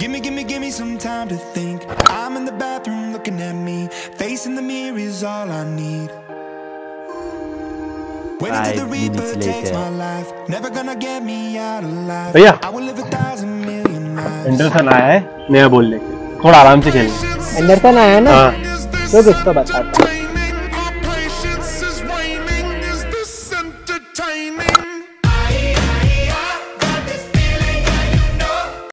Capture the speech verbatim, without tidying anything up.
Gimme, gimme, gimme some time to think. I'm in the bathroom looking at me. Facing the mirror is all I need. Wait until the reaper takes my life. Never gonna get me out alive. भैया I will live a thousand million lives. Anderson आया है नया बोलने के, थोड़ा आराम से खेलना। एंडरसन आया ना, तो किसको बताता